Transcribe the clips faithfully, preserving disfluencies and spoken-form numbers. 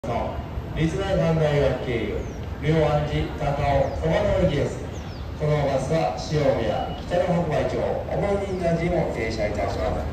立命館大学経由妙安寺高尾そばの駅です。このバスは塩宮北の白梅町小森銀座寺も停車いたします。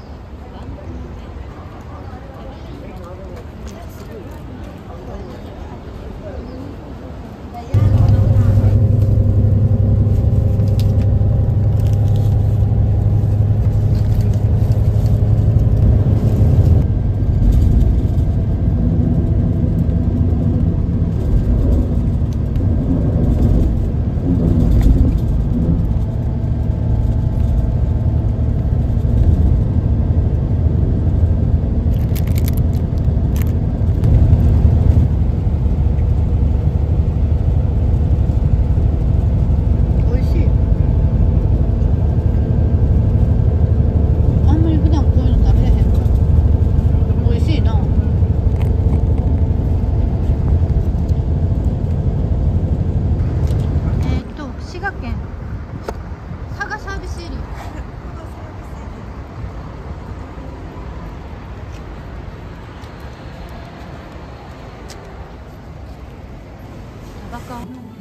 バカ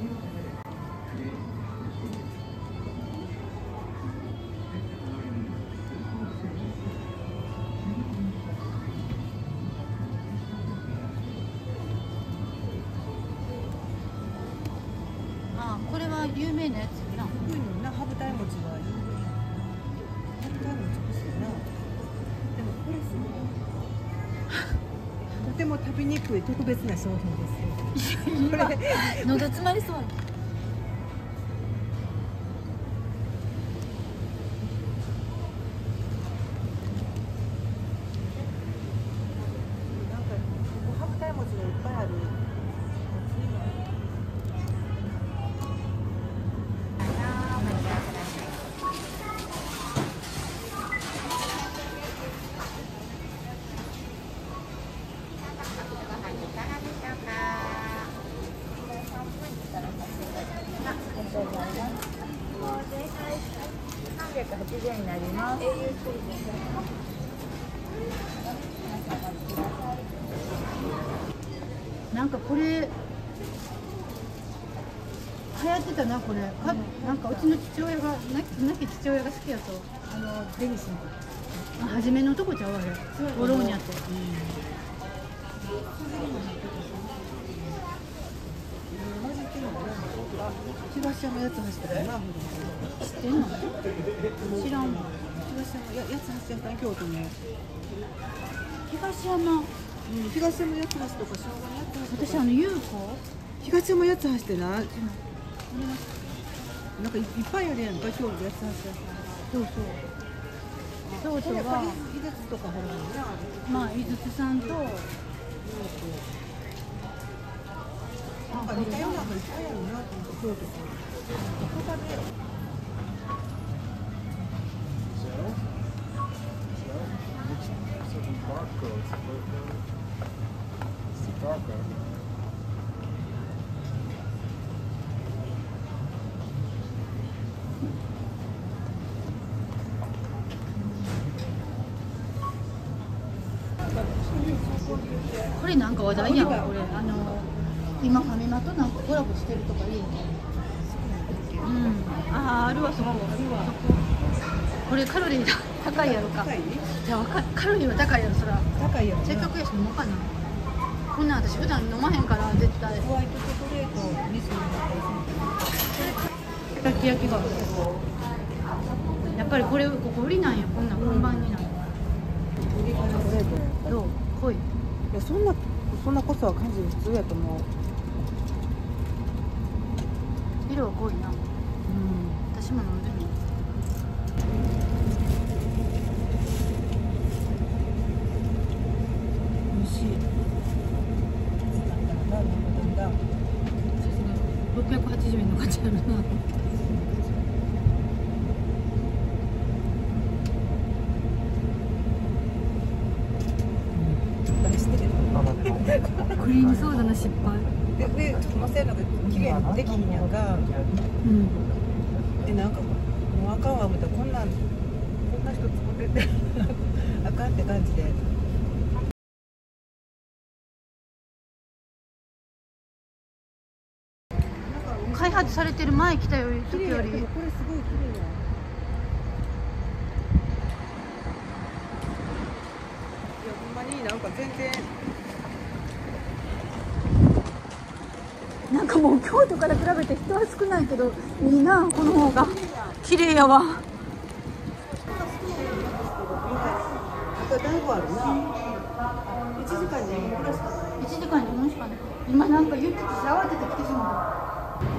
あ、これは有名なやつな。 こういうのな、羽二重餅は有名。羽二重餅欲しいな。でもこれすごいとても食べにくい特別な商品ですよ。これ喉詰まりそう。 なんかここ羽二重餅がいっぱいある。 さんびゃくはちじゅうえんになります。 なんかこれ流行ってたな、これかなんかうちの父親がな亡き父親が好きやと、あのデニスのあ初めのとこちゃうあれゴローニャって、 東山やつ走ってるな。 知ってんの？知らんわ。 東山ややつ走ってた京都の。 東山、 うん、東山やつ走とか昭和のやつ走とか。 私あの優子東山やつ走ってな。なんかいっぱいあるやんか、京都のやつ走って。 そうそう京都は井筒とかほらな。 まあ井筒さんとなんか似たようなのいっぱいあるなと思って京都から。ここ食べよう。 これなんか話題やん。これあの今ファミマとなんかコラボしてるとかいいね。うん、あああるわそこ。これカロリー高いやろか。じゃあカロリーは高いやろそら。 高いやろ。 せっかくやし飲もうかな。こんなん私普段飲まへんから絶対。 ホワイトチョコレートミスになったりする。 たき焼きが。やっぱりこれここ売りなんや。こんなん本番になる。どう？濃い。 いやそんなそんな濃さは感じる普通やと思う。 色は濃いな。 うん。 私も飲んでみる。 美味しい。だんだんだんだん。 ろっぴゃくはちじゅうえんの価値あるな。クリームソーダの失敗。 で、で、乗せるのが綺麗にできひんやんか。 うん。 で、なんかもうあかんわ思ったらこんなんこんな人作っててあかんって感じで。 開発されてる前来たより時より。 でもこれすごい綺麗だ。いやほんまになんか全然なんかもう京都から比べて人は少ないけどいいな、この方が綺麗やわ。 あとだいぶあるな。いちじかんににほんぐらいしかない。 いちじかんにほんしかない。今なんか言ってて慌てて来てしまった。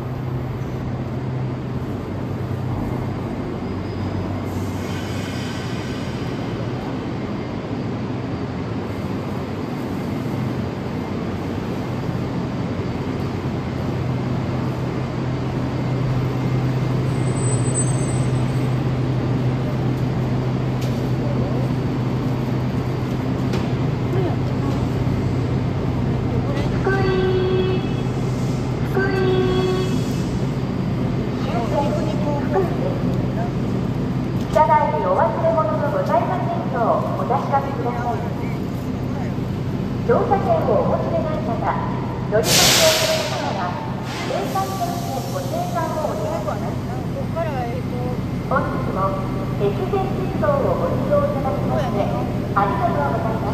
車内にお忘れ物のございませんようお確かめください。乗車券をお持ちでない方、乗り込みをされる方は生産点検ご生産をお願いします。本日も越前鉄道をご利用いただきましてありがとうございます。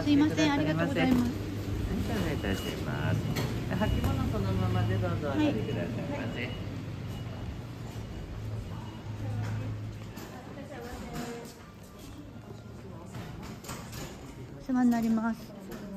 すいません、ありがとうございます。 お願いいたします。履物そのままでどうぞお上げくださいませ。 お世話になります。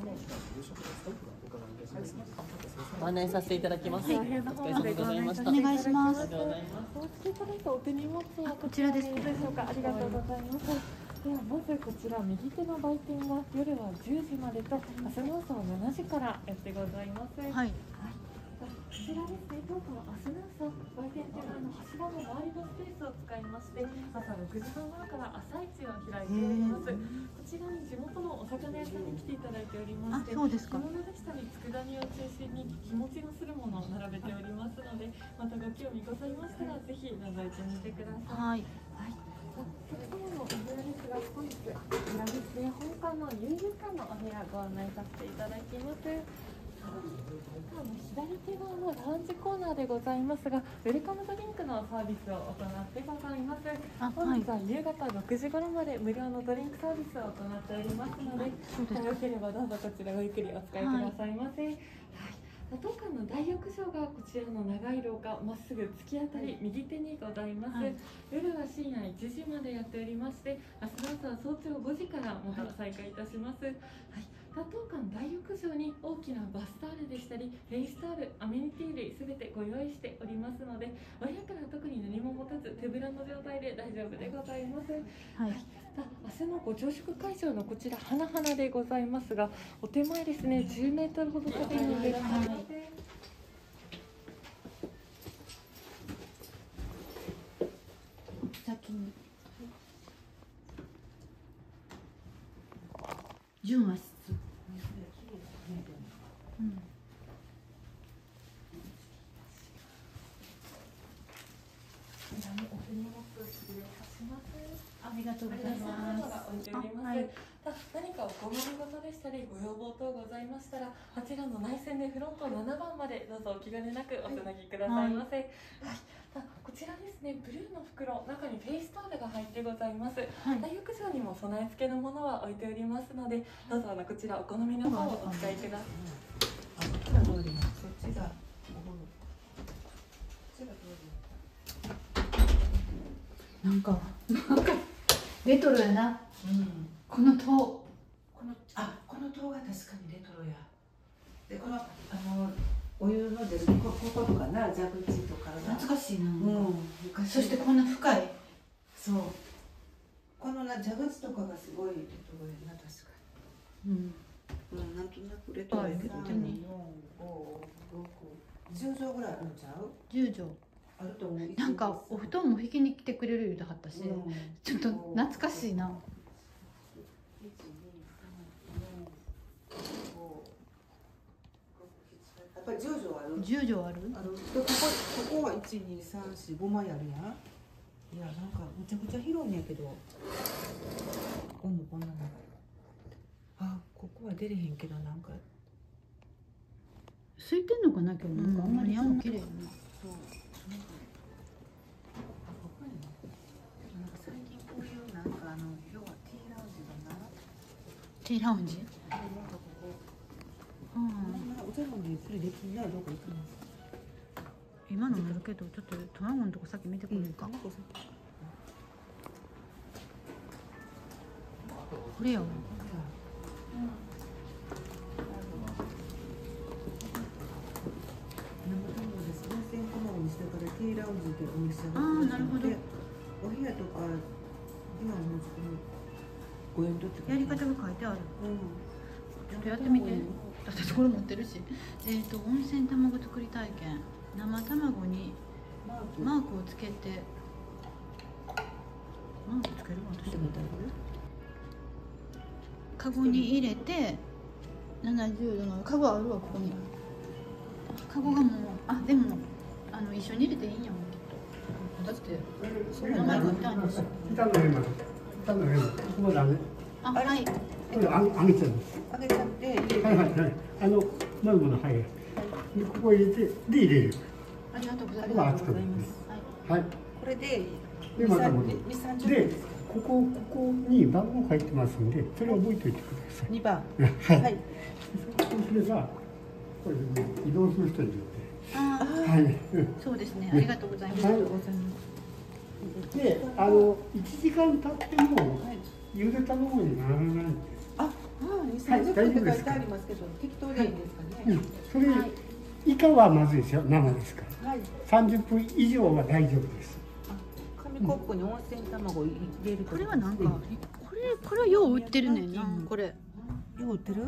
ご案内させていただきます。はい、お疲れ様でございました。 お願いします。 ありがとうございます。 お持ちいただいたお手荷物はこちらですね。 でしょうか。ありがとうございます。ではまずこちら右手の売店は夜はじゅうじまでと明日の朝はしちじからやってございます。はい。はい、こちらですね、当館は明日の朝売店というのは柱の周りのスペースを使いまして朝ろくじはん頃から朝市を開いております。こちらに地元のお魚屋さんに来ていただいておりまして、 あ、そうですか。 着物でしたり佃煮を中心に日持ちのするものを並べておりますので、またご興味ございましたらぜひ覗いてみてください。はい。はい。お客様のお部屋ですが、本日こちらですね、本館の遊戯館のお部屋ご案内させていただきます。左手側のラウンジコーナーでございますが、ウェルカムドリンクのサービスを行ってございます。本日は夕方ろくじ頃まで無料のドリンクサービスを行っておりますので、よければどうぞこちらごゆっくりお使いくださいませ。はい。当館の大浴場がこちらの長い廊下まっすぐ突き当たり右手にございます。はい、夜は深夜いちじまでやっておりまして、明日の朝は早朝ごじからまた再開いたします。はい。当館大浴場に大きなバスタオルでしたりフェイスタオル、アメニティ類すべてご用意しておりますので、お部屋から特に何も持たず手ぶらの状態で大丈夫でございます。はい。はい、明日のご朝食会場のこちら花々でございますが、お手前ですねじゅうメートルほど先に上がります。 先に純和室。うん。ありがとうございます。 はい、何かお困りごとでしたりご要望等ございましたら、あちらの内線でフロントななばんまでどうぞお気兼ねなくおつなぎくださいませ。はい、はい、こちらですね、ブルーの袋、中にフェイスタオルが入ってございます。はい、大浴場にも備え付けのものは置いておりますので、どうぞあのこちらお好みの方をお使いください。 あ、こっちが通り、そっちがお風呂。こっちが通り。 なんか、なんかレトロやな。うん。この塔。このあ、この塔が確かにレトロや。で、このあのお湯の出るこことかな、蛇口とかが懐かしいな。うん。 昔。 そしてこんな深い。 そう。このな蛇口とかがすごいレトロやな、確かに。うん。うん、なんとなくレトロやけど。三、四、五、六、十畳ぐらいあるんちゃう？ 十畳。 あると思う。 なんかお布団も引きに来てくれる言うてはったし、うん、ちょっと懐かしいな。一、二、三、四、五、 やっぱり十畳ある。 十畳ある。 ある。ここ、ここは一、二、三、四、五枚あるやん。いや、なんかむちゃくちゃ広いんやけど。こんなこんなの。あ、ここは出れへんけど、なんか。 空いてんのかな、今日なんかあんまりやん綺麗な。そう。なんか最近こういうなんかあの要はティーラウンジだな。 ティーラウンジ？ なんかここ。うん。お茶飲みそれできんな、どこ行くの？ 今のもあるけどちょっと卵のとこ先見てくるか。これやわ。 だからティーラウンジでお店を。 ああ、なるほど。 お部屋とか今のご縁取ってやり方が書いてある。うん。ちょっとやってみて。だってこれ持ってるし。えっと温泉卵作り体験。生卵にマークをつけて。マークつけるわ。私も。カゴに入れてななじゅうどのカゴあるわここに。カゴがもうあでも。あの一緒に入れていいんやもんきっと。だってその前がいたんですよ。 板の上まで。板の上まで。ここダメ。 あ、はい。 これあげちゃう。 あげちゃって。はいはいはい。あのマグのはい。でここ入れてで入れる。 ありがとうございます。 はい。 はい。 これででまた戻る。 二三十分ですか。 ここここに番号書いてますんで、それを覚えておいてください。 にばん。 はい。 はい。 そうすればこれで、ね、移動する人によって。 ああ、 はい。 そうですね。ありがとうございます。 はい、で、あの一時間経ってもゆで卵にならないんです。 あ、はい、さんじゅっぷんって書いてありますけど、適当でいいんですかね。 うん、それ以下はまずいですよ、生ですから。はい。三十分以上は大丈夫です。 紙コップに温泉卵を入れる。 これはなんか、これこれはよう売ってるねんな。これ。 よう売ってる？うん。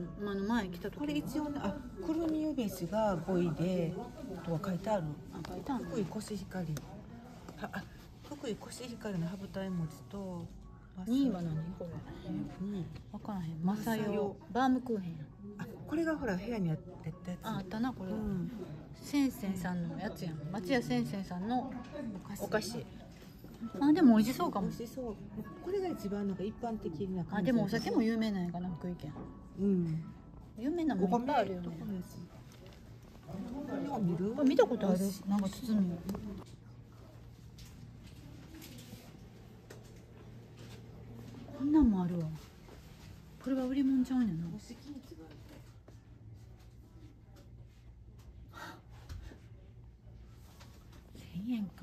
あの前来た時。 これ一応ね、あ、くるみゆべしがごいでとは書いてある。 あ、書いてある。 福井コシヒカリ。あ、あ、福井コシヒカリの羽二重餅と。 にいは何これ？にい。わからへん。マサヨバームクーヘン。 あ、これがほら部屋にあったやつ。 あ、あったなこれ。せんせんさんのやつやん。松屋せんせんさんのお菓子。あ、でも美味しそうかも。 美味しそう。これが一番なんか一般的な感じ。 あ、でもお酒も有名なんやかな、福井県。 うん。 有名なもんいっぱいあるよね。 見る？ これ見たことある？なんか包み。こんなんもあるわ。これは売り物ちゃうんやな。千円か。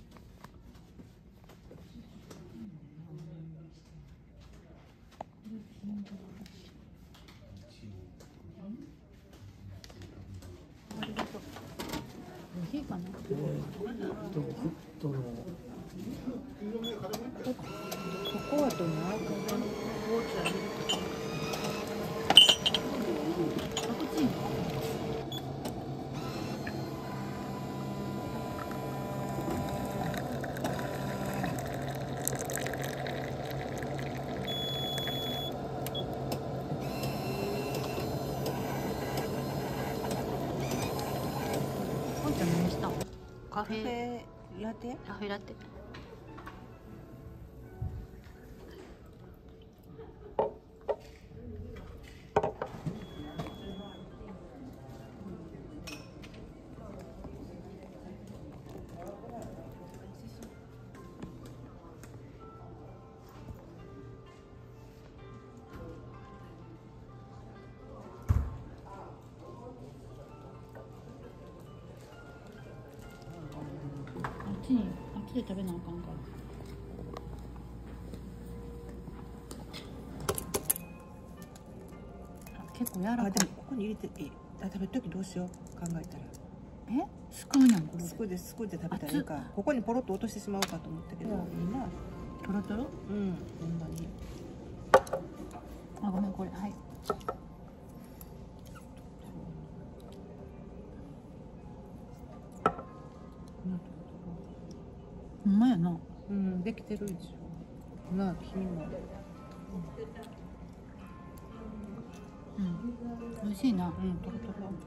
ありがとう。コーヒーかな。 ここはどうな？ カフェラテ？ カフェラテ。あっちに、あっちで食べなあかんから。あ、結構柔らかい。 あ、でもここに入れていい。あ、食べるときどうしよう考えたら。 え、すくうやんこれ。 すくうですくうで食べたらいいか。ここにポロッと落としてしまうかと思ったけど、今トロトロ？ うん、ほんまに。 あ、ごめんこれ、はい。ほんまやな。 うん、できてるでしょ。なあ、黄身も。 うん、美味しいな。うん、トロトロ。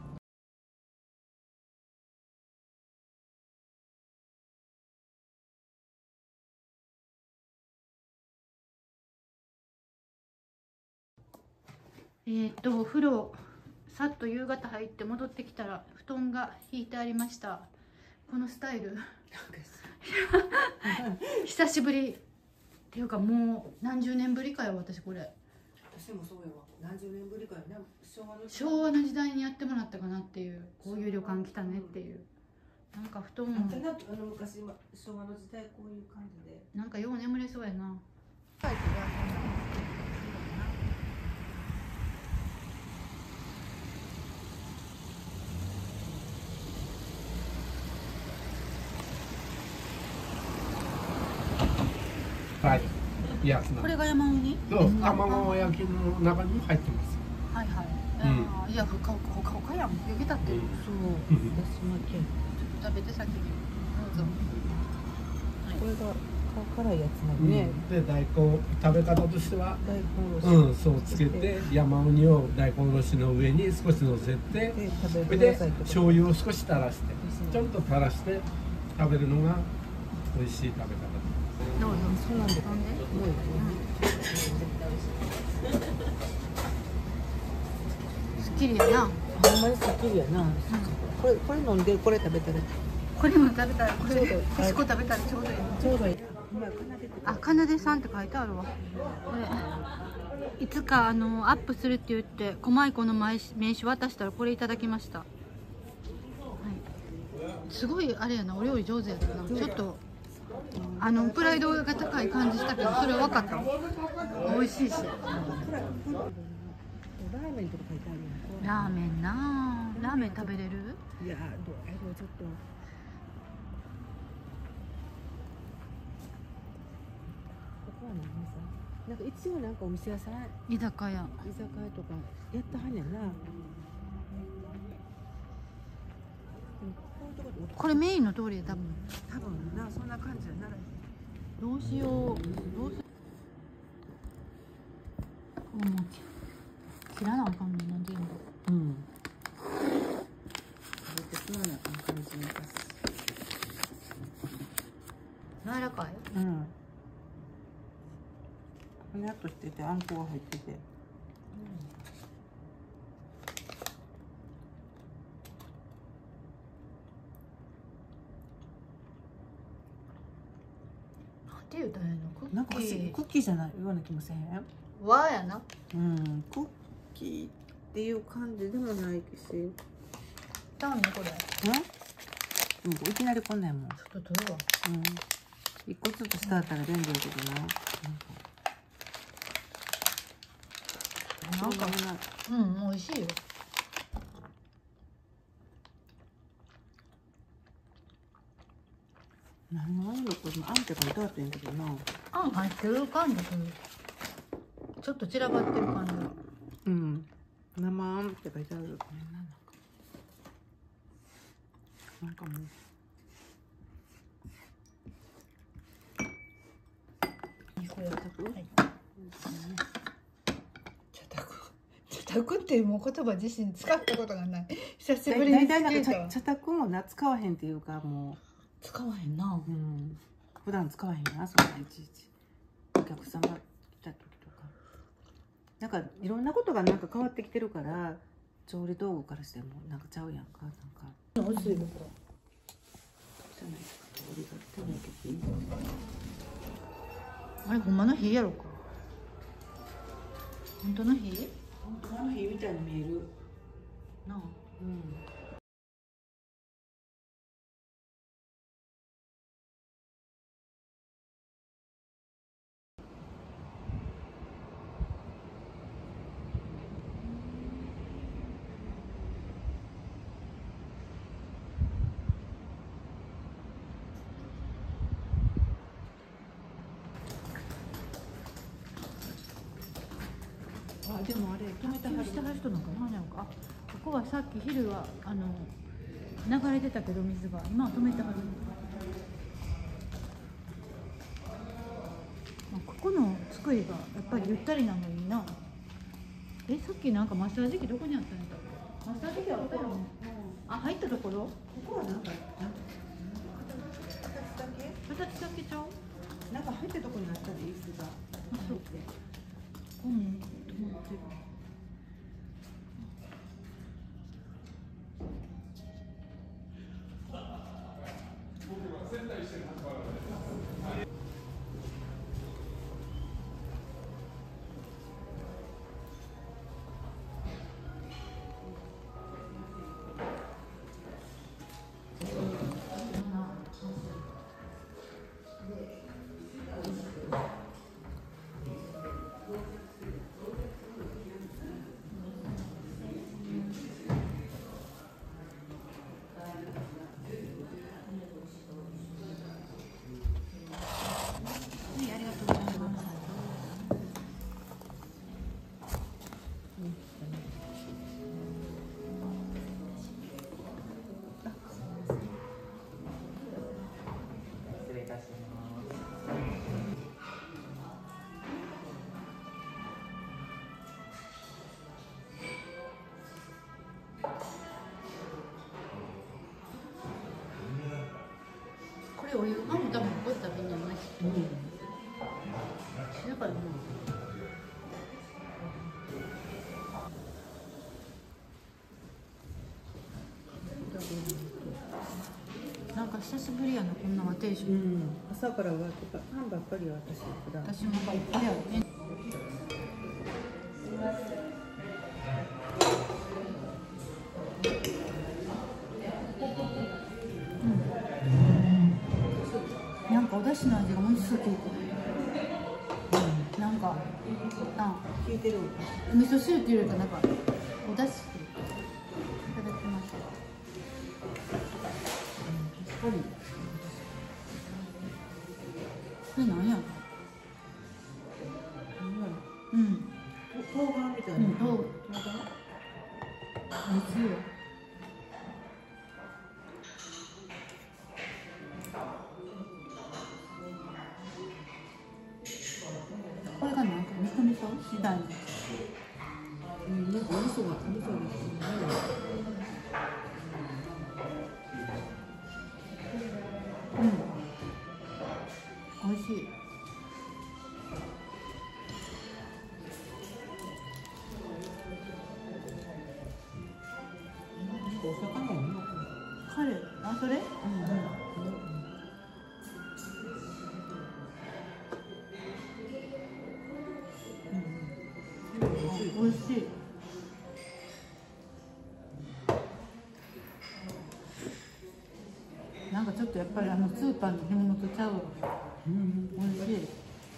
えー、っとお風呂さっと夕方入って戻ってきたら布団が引いてありました。このスタイル久しぶりっていうかもう何十年ぶりかよ私これ。 私もそうよ。何十年ぶりかよね。昭和の昭和の時代にやってもらったかなっていう、こういう旅館来たねっていう。なんか布団もあの昔昭和の時代こういう感じでなんかよう眠れそうやな。 はい。いや、 これが山ウニ？ そう、卵焼きの中に入ってます。 はいはい。うん、いや、ほかほかほかやん。焼けたって。そう。 私もけ。 食べて先に。どうぞ。 これが辛いやつなんね。 で、大根食べ方としては、 大根おろし。 うん、そうつけて山ウニを大根おろしの上に少し乗せて、それで醤油を少し垂らして、ちょっと垂らして食べるのが美味しい食べ方。 どうぞ。そうなんで。なんで？すっきりやな。 ほんまにすっきりやな。これこれ飲んでこれ食べたら。 これも食べたらこれで。こしこ食べたらちょうどいい。 ちょうどいい。 あ、かなでさんって書いてあるわ。これいつかあのアップするって言って狛江子の名刺渡したらこれいただきました。はい、すごいあれやな、お料理上手やったな。ちょっとあのプライドが高い感じしたけど、それは分かったわ。美味しいし。 ラーメンとか書いてあるラーメンなあ、ラーメン食べれる？ いや、どうやろう、ちょっと。ここは何さ、なんか一応なんかお店屋さん、 居酒屋、 居酒屋とかやったはんねんな。 これメインの通りで多分多分な、そんな感じやな。 どうしよう、どうすもう切らなあかんねんな、全部。 うん。食べてそうな感じに出す。 柔らかい？ うん。ふにゃっとしてて、あんこが入ってて。うん、 なんて言うたらいいの？クッキー。 なんかクッキーじゃないような気もせへん。 和やな。 うん、クッキーっていう感じでもないし。 ちゃうのこれ。 うん。いきなりこんなんもん。 ちょっと取るわ。 うん。一個ずつしたったら便利だけどな。 なんか、うん、美味しいよ。 何がいいのこれ、あんって書いてあってんやけどな。 あん入ってる感じする。ちょっと散らばってる感じ。 うん。生あんって書いてある。なんかもう。 これはたく。はい。茶卓。茶卓ってもう言葉自身使ったことがない。久しぶりに大体なんか茶卓もな使わへんっていうか、もう。 使わへんな。 うん。普段使わへんな、そんないちいち。お客様来た時とか。なんかいろんなことがなんか変わってきてるから、調理道具からしてもなんかちゃうやんか、なんか。 美味しいよこれ。あれほんまの火やろか。本当の火？ 本当の火みたいに見える。 なあ。 うん。あ、でもあれ止めたはるしてはる人なんかなんやろか。ここはさっき昼はあの流れてたけど水が今は止めてはる。まあ、ここの作りがやっぱりゆったりなのにな。え、さっきなんかマッサージ機どこにあったんだっけ？マッサージ機あったよね。あ、入ったところ？ここはなんか形だけ？形だけちゃう？ なんか入ったところにあったで椅子が。あ、そう。 うん、止まってる。これお湯あんも多分こう食べんじゃない？うん。だからもう。なんかか久しぶりやな、こんな定食。 うん、朝からはパンばっかりは私普段。 私もいっぱいあるね。うん、なんかお出汁の味がものすごく、うん、なんかあ効いてる。 味噌汁っていうよりかなんかお出汁。いただきます。これなんやろ。うん。 冬瓜みたいな。 うん、冬瓜。おいしいよ。これがなんか味噌味噌みたいな。 うん、なんかお味噌が味噌が。 うん。美味しい。 お魚もうまく。 カレー、あ、それ？うんうん。美味しい。なんかちょっとやっぱりあのスーパーの干物とちゃうわ。うん、美味しい。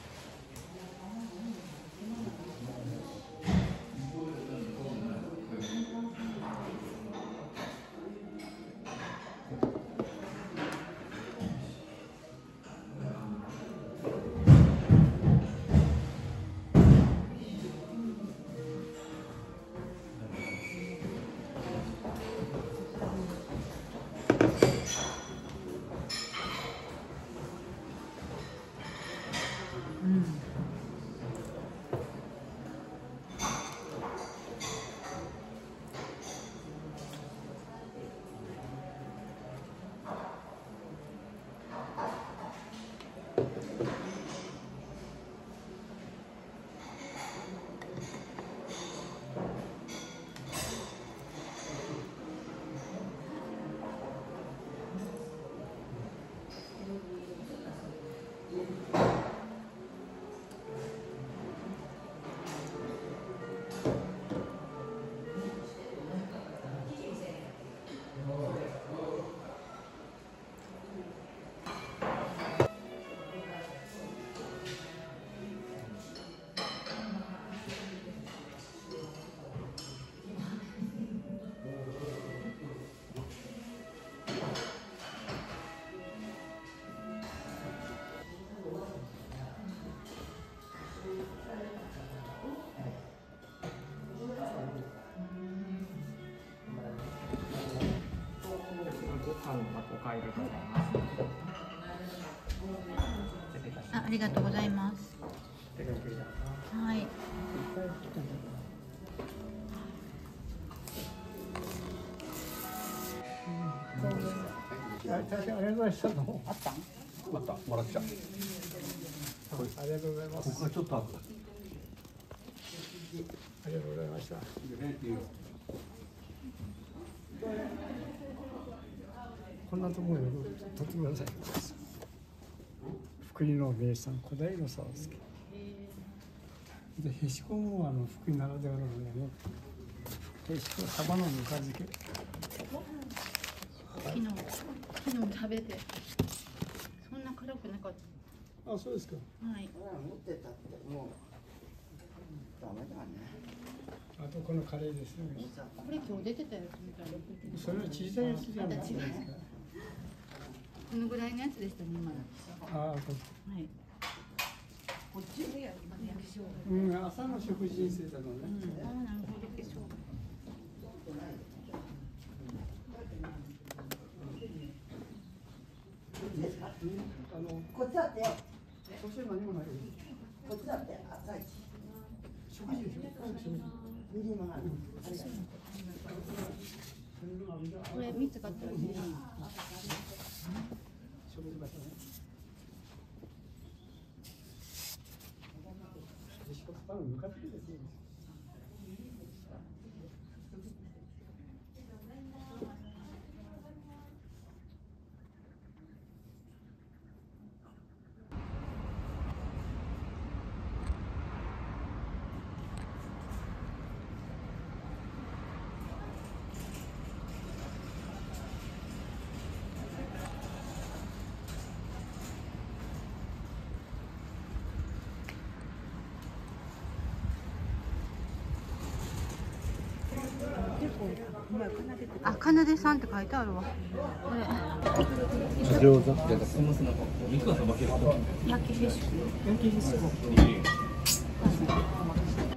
あ、ありがとうございます。はい。 大変ありがとうございました。 あったん？ またもらっちゃう。ありがとうございます。ここがちょっとあった。ありがとうございました。こんなところに撮ってください。福井の名産小平の沢助。でへしこもあの福井ならではのね、へしこサバのぬか漬け。 昨日昨日食べてそんな辛くなかった。 あ、そうですか。 はい。 持ってたってもうダメだね。 あとこのカレーですね。 これ今日出てたやつみたいな。 それは小さいやつじゃないですか。 このぐらいのやつでしたね今。 ああ、こはい。こっちでやりましょう。 うん、朝の食事にしてたのね。 うん、ああ、なるほどでしょう。 あのこっちだって。そして何もない。こっちだって朝一。食事でしょ。食事。ミリマある。 これ三つ買ったらいいね。 食事場所ね。仕事場の向かってですね。 あ、かなでさんって書いてあるわ。これ。 餃子。 焼きへしこ。 焼きへしこ。